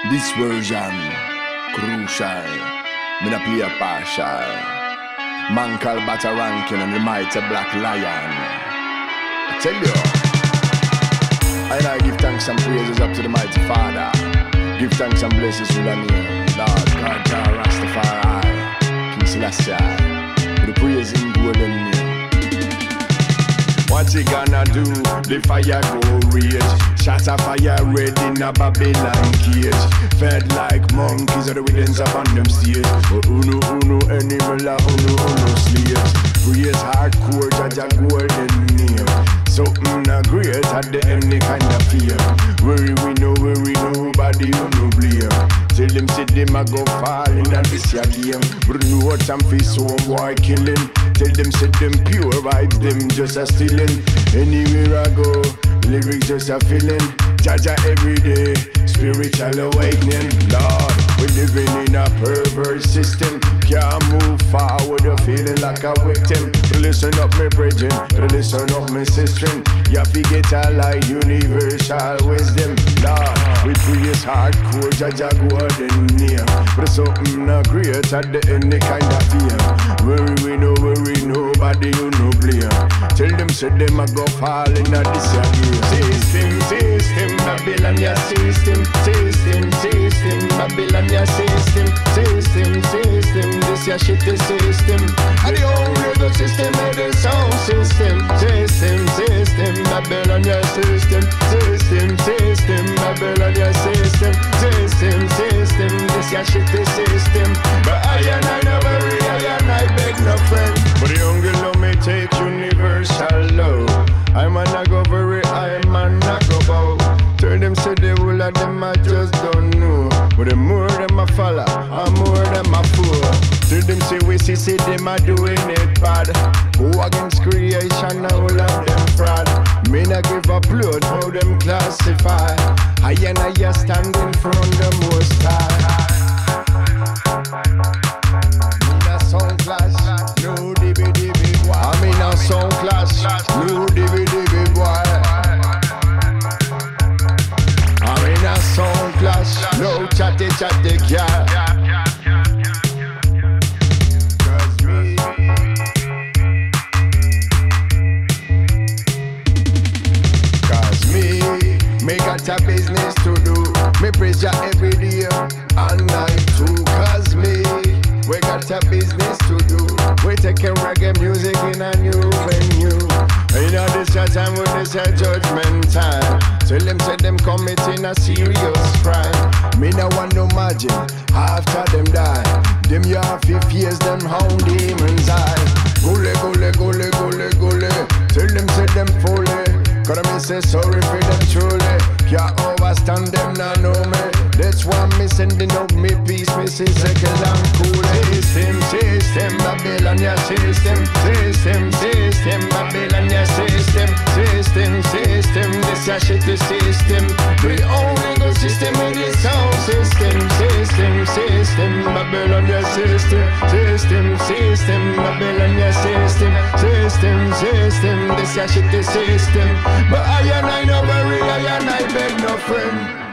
This version, crucial. Me not play a partial. Man called Batarankin and the mighty Black Lion. I tell you, I give thanks and praises up to the mighty Father. Give thanks and blessings to the name. Lord God, Jah Rastafari, King Selassie, with the praise in golden name. What you gonna do? The fire go rage. Shots of fire red in a Babylon cage. Fed like monkeys, or the rhythms up on them stage. Uno, animal, uno, slaves. Praise hardcore, Jah golden name. Something not great at the end, they kind of fear. Worry we know, nobody you no blame. Tell them, say them a go fall in a this ya game. But know what I'm facing, some boy killing. Tell them, say them pure vibes, them just a stealing. Anywhere I go, lyrics just a feeling. Jaja every day, spiritual awakening. Lord, we living in a perverse system. Can't move forward, you're feeling like a victim. Listen up, me brethren, listen up, me sister. You forget a like universal wisdom. Lord, we praise hardcore, Jaja golden name. But something not great at the end, they kind of fear. Worry we know, nobody you no blame. Tell them, say them a go fall in a this game. System, Babylon your system. System, Babylon your system. System, this your shit the system. And the only good system is the sound system. System, Babylon your system. System, Babylon your system. System, this your shit the system. But I no worry, I beg no friend. But the young girl know me take universal love. I'm a not go very, I'm a not go bow. Turn them say the whole of them I just don't know. But the more them I follow, the more them I fool. Tell them say we see them are doing it bad. Go against creation, all of them fraud. Me not give a blood how them classify. I and I stand in front the most high. Me not sound clash, no DVD boy. I mean not sound clash, no DVD boy. I mean not sound clash, no chatty girl. Me got a business to do. Me praise ya every day and night too. Cause we got a business to do. We taking reggae music in a new venue. You know this a time when this a judgment time. Tell them say them committing a serious crime. Me no want no margin after them die. Them you have to face them hound demons eye. Gole. Tell them say them fully. Gotta me say sorry for them truly. Can't overstand them, now know me. That's why me sending out me peace. Me say second and cool. System, Babylon your system. System, Babylon your system. System, this your shit the system. The only good system in this sound system. System, Babylon your system. System, Babylon your system. System, this your shit the system. But I no worry, I beg no friend.